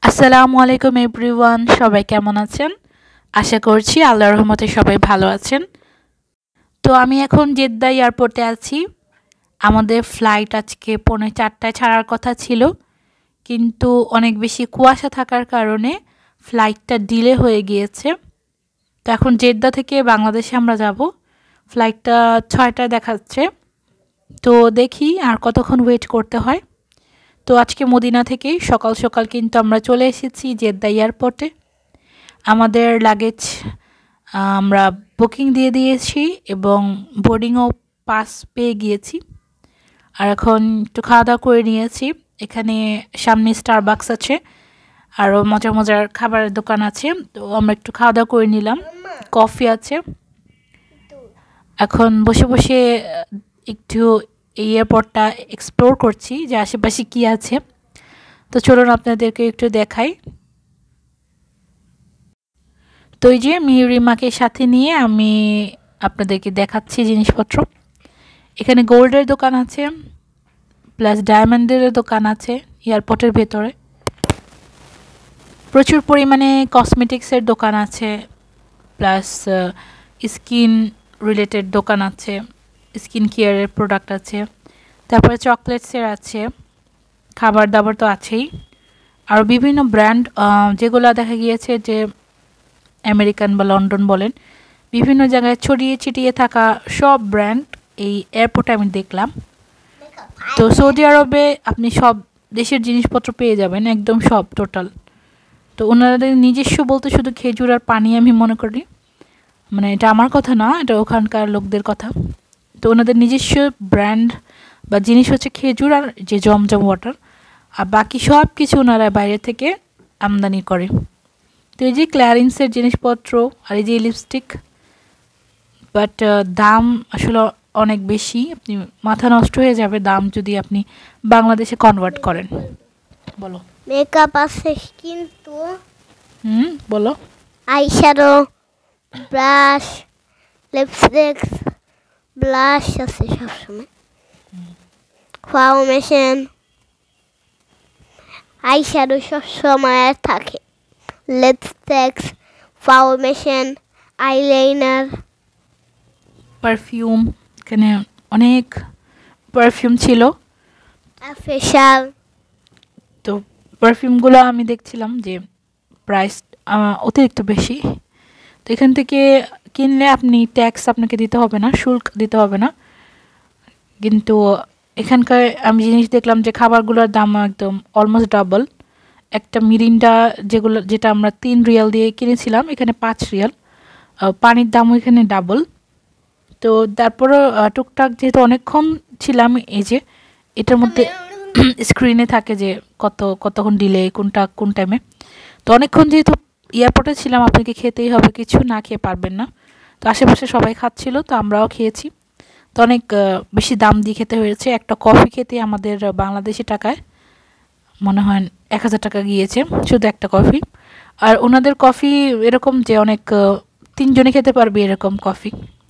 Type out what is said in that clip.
আসসালামু আলাইকুম এভরিওয়ান, সবাই কেমন আছেন? আশা করছি আল্লাহর রহমতে সবাই ভালো আছেন। তো আমি এখন জেদ্দা এয়ারপোর্টে আছি। আমাদের ফ্লাইট আজকে 4:30টায় ছাড়ার কথা ছিল, কিন্তু অনেক বেশি কুয়াশা থাকার কারণে ফ্লাইটটা ডিলে হয়ে গিয়েছে। তো এখন জেদ্দা থেকে বাংলাদেশে আমরা যাব। ফ্লাইটটা 6টায় দেখাচ্ছে, তো দেখি আর কতক্ষণ ওয়েট করতে হয়। তো আজকে মদিনা থেকেই সকাল সকাল কিন্তু আমরা চলে এসেছি জেদ্দা এয়ারপোর্টে। আমাদের লাগেজ আমরা বুকিং দিয়ে দিয়েছি এবং বোর্ডিংও পাস পেয়ে গিয়েছি। আর এখন একটু খাওয়া দাওয়া করে নিয়েছি। এখানে সামনে স্টারবাকস আছে, আরও মজার মজার খাবারের দোকান আছে, তো আমরা একটু খাওয়া দাওয়া করে নিলাম। কফি আছে। এখন বসে বসে একটু এই এয়ারপোর্টটা এক্সপ্লোর করছি যে আশেপাশে কী আছে। তো চলুন আপনাদেরকে একটু দেখাই। তো এই যে মিহিরিমাকে সাথে নিয়ে আমি আপনাদেরকে দেখাচ্ছি জিনিসপত্র। এখানে গোল্ডের দোকান আছে, প্লাস ডায়মন্ডের দোকান আছে এয়ারপোর্টের ভেতরে। প্রচুর পরিমাণে কসমেটিক্সের দোকান আছে, প্লাস স্কিন রিলেটেড দোকান আছে, স্কিন কেয়ারের প্রোডাক্ট আছে, তারপরে চকলেটসের আছে, খাবার দাবার তো আছেই। আর বিভিন্ন ব্র্যান্ড যেগুলো দেখা গিয়েছে যে আমেরিকান বা লন্ডন বলেন, বিভিন্ন জায়গায় ছড়িয়ে ছিটিয়ে থাকা সব ব্র্যান্ড এই এয়ারপোর্টে আমি দেখলাম। তো সৌদি আরবে আপনি সব দেশের জিনিসপত্র পেয়ে যাবেন, একদম সব টোটাল। তো ওনাদের নিজস্ব বলতে শুধু খেজুর আর পানি আমি মনে করি, মানে এটা আমার কথা না, এটা ওখানকার লোকদের কথা। তো ওনাদের নিজস্ব ব্র্যান্ড বা জিনিস হচ্ছে খেজুর আর যে জমজম ওয়াটার, আর বাকি সব কিছু ওনারা বাইরে থেকে আমদানি করে। তো এই যে ক্ল্যারিন্সের জিনিসপত্র আর এই যে লিপস্টিক, বাট দাম আসলে অনেক বেশি, আপনি মাথা নষ্ট হয়ে যাবে দাম যদি আপনি বাংলাদেশে কনভার্ট করেন। বলো। মেকআপ আছে কিন্তু বলো। আইশ্যাডো, ব্রাশ, লিপস্টিক, ব্লাশ আছে সবসময়, ফাউন্ডেশন, আইশ্যাডো সবসময় থাকে, লিপস্টিক, ফাউন্ডেশন, আইলাইনার, পারফিউম, এখানে অনেক পারফিউম ছিল। ফেশিয়াল। তো পারফিউমগুলো আমি দেখছিলাম যে প্রাইস অতিরিক্ত বেশি। তো এখান থেকে কিনলে আপনি ট্যাক্স আপনাকে দিতে হবে না, শুল্ক দিতে হবে না। কিন্তু এখানকার আমি জিনিস দেখলাম যে খাবারগুলোর দাম একদম অলমোস্ট ডাবল। একটা মিরিন্ডা যেটা আমরা 3 রিয়াল দিয়ে কিনেছিলাম, এখানে 5 রিয়াল। পানির দামও এখানে ডাবল। তো তারপরও টুকটাক যেহেতু অনেকক্ষণ ছিলাম, এই যে এটার মধ্যে স্ক্রিনে থাকে যে কতক্ষণ ডিলে, কোনটা কোন টাইমে। তো অনেকক্ষণ যেহেতু এয়ারপোর্টে ছিলাম, আপনাকে খেতেই হবে, কিছু না খেয়ে পারবেন না। তো আশেপাশে সবাই খাচ্ছিল, তো আমরাও খেয়েছি। তো অনেক বেশি দাম দিয়ে খেতে হয়েছে। একটা কফি খেতে আমাদের বাংলাদেশি টাকায় মনে হয় 1000 টাকা গিয়েছে, শুধু একটা কফি। আর ওনাদের কফি এরকম যে অনেক 3 জনে খেতে পারবে এরকম কফি।